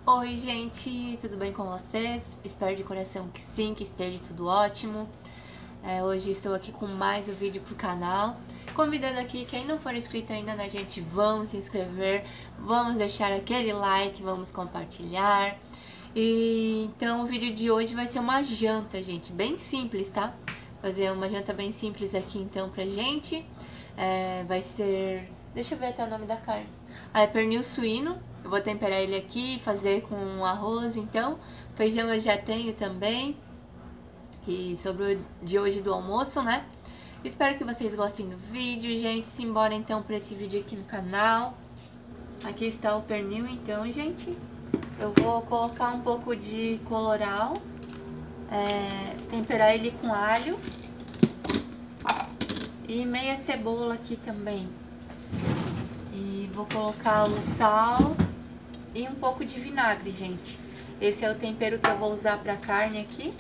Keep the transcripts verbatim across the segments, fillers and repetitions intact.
Oi gente, tudo bem com vocês? Espero de coração que sim, que esteja tudo ótimo. é, Hoje estou aqui com mais um vídeo pro canal. Convidando aqui, quem não for inscrito ainda na gente, vamos se inscrever, vamos deixar aquele like, vamos compartilhar. E então o vídeo de hoje vai ser uma janta, gente, bem simples, tá? Fazer uma janta bem simples aqui então pra gente. é, Vai ser... deixa eu ver até o nome da carne. Ah, é pernil suíno. Eu vou temperar ele aqui, fazer com arroz, então. Feijão eu já tenho também. E sobre o de hoje do almoço, né? Espero que vocês gostem do vídeo, gente. Simbora então para esse vídeo aqui no canal. Aqui está o pernil, então, gente. Eu vou colocar um pouco de colorau. É, temperar ele com alho. E meia cebola aqui também. E vou colocar o sal e um pouco de vinagre, gente. Esse é o tempero que eu vou usar pra carne aqui.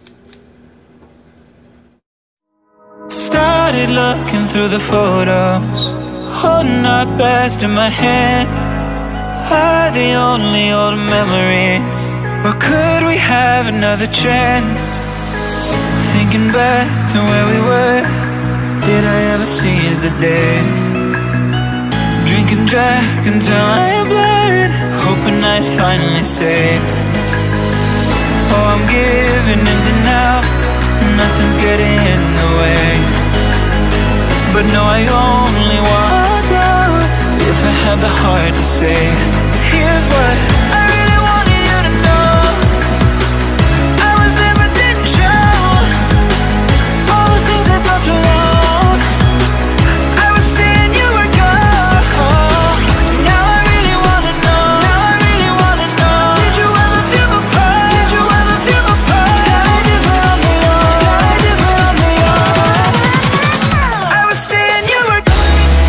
Started looking through the photos, holding our past in my hand. Are the only old memories, or could we have another chance? Thinking back to where we were, did I ever seize the day? Drinking Jack until I blurred, hoping I'd finally say, oh, I'm giving in to now, nothing's getting in the way. But no, I only want out if I had the heart to say, here's what I really wanted you to know. I was there but didn't show all the things I felt alone. I was staying, you were gone. Oh, now I really wanna know. Now I really wanna know. Did you ever feel my pain? Did you ever feel my pain? Gotta give her on me on. Gotta give her on me on. I was staying, you were gone.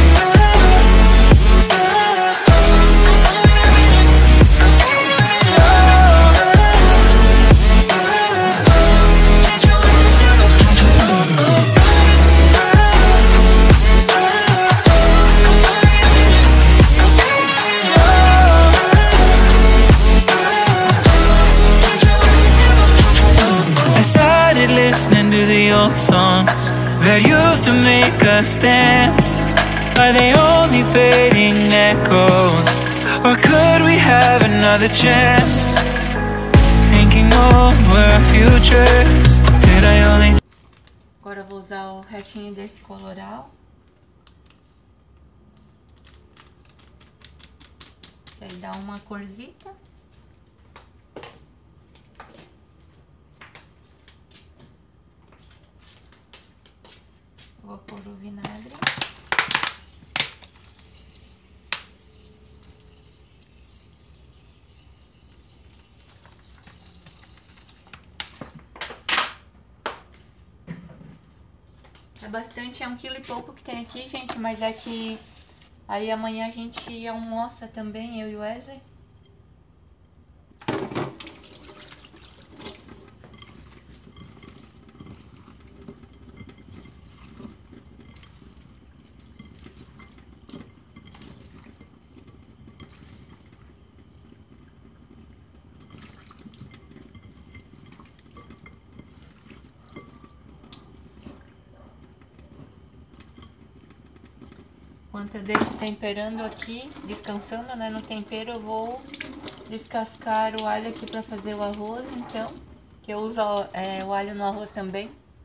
I started listening to the old songs that used to make us dance. Are they only fading echoes, or could we have another chance? Thinking over our futures, did I only... Agora eu vou usar o restinho desse colorau. Que aí dá uma corzita. Vou pôr o vinagre. É bastante, é um quilo e pouco que tem aqui, gente, mas é que aí amanhã a gente almoça também, eu e o Wesley. Enquanto eu deixo temperando aqui, descansando, né, no tempero, eu vou descascar o alho aqui para fazer o arroz, então, que eu uso é, o alho no arroz também.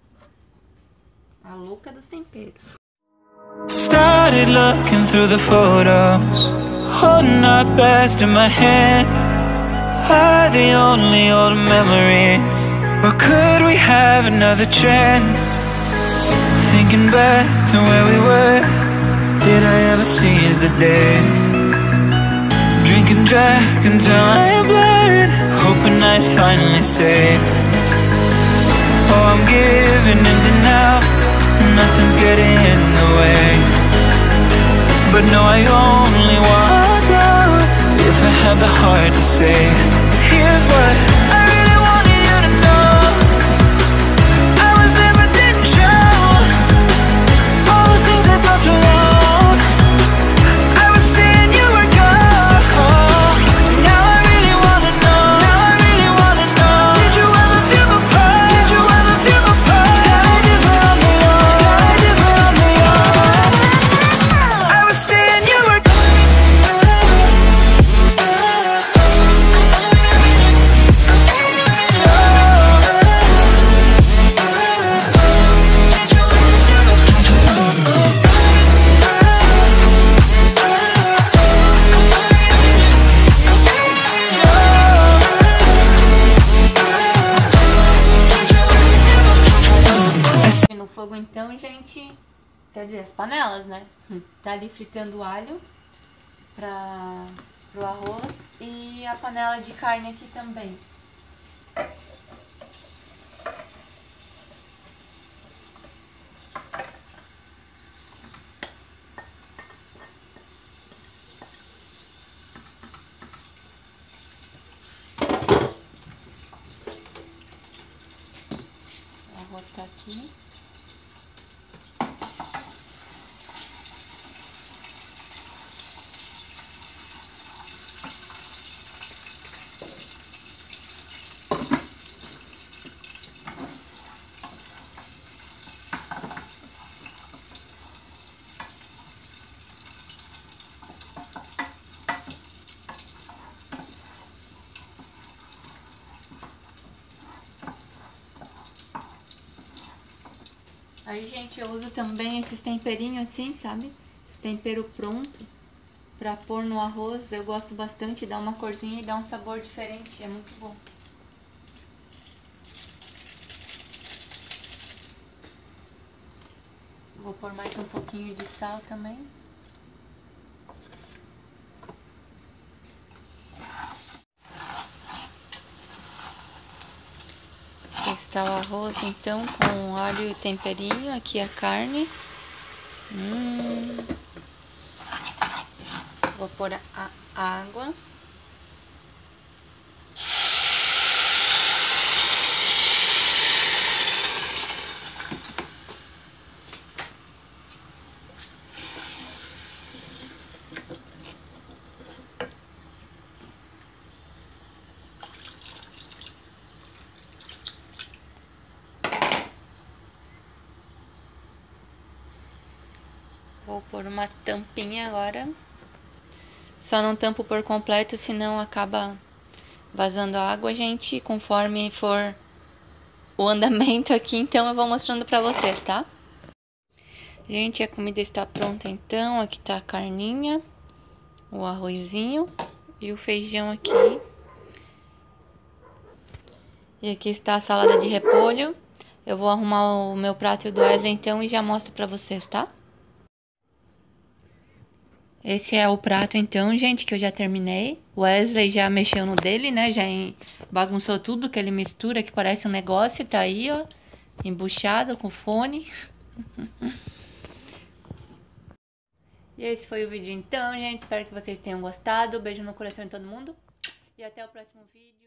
A louca dos temperos. Started looking through the photos, holding our past in my hand. Are the only old memories, or could we have another chance? Thinking back to where we were, did I ever seize the day? Drinking Jack until I blurred, hoping I'd finally say, oh, I'm giving in to now, nothing's getting in the way. But no, I only want out if I had the heart to say, here's what I really wanted you to know. I was there but didn't show all the things I felt alone. I was staying, you were gone. Oh, now I really wanna know. gente, quer dizer, as panelas, né? Tá ali fritando o alho para o arroz e a panela de carne aqui também. O arroz tá aqui. Aí, gente, eu uso também esses temperinhos assim, sabe? Esse tempero pronto pra pôr no arroz. Eu gosto bastante, dá uma corzinha e dá um sabor diferente, é muito bom. Vou pôr mais um pouquinho de sal também. Aqui está o arroz, então, com alho e temperinho. Aqui a carne. Hum. Vou pôr a água. Vou pôr uma tampinha agora. Só não tampo por completo, senão acaba vazando a água, gente, conforme for o andamento aqui. Então eu vou mostrando pra vocês, tá? Gente, a comida está pronta então. Aqui tá a carninha, o arrozinho e o feijão aqui. E aqui está a salada de repolho. Eu vou arrumar o meu prato e o do Wesley então e já mostro pra vocês, tá? Esse é o prato então, gente, que eu já terminei. O Wesley já mexeu no dele, né? Já bagunçou tudo que ele mistura, que parece um negócio. Tá aí, ó, embuchado com fone. E esse foi o vídeo então, gente. Espero que vocês tenham gostado. Beijo no coração de todo mundo. E até o próximo vídeo.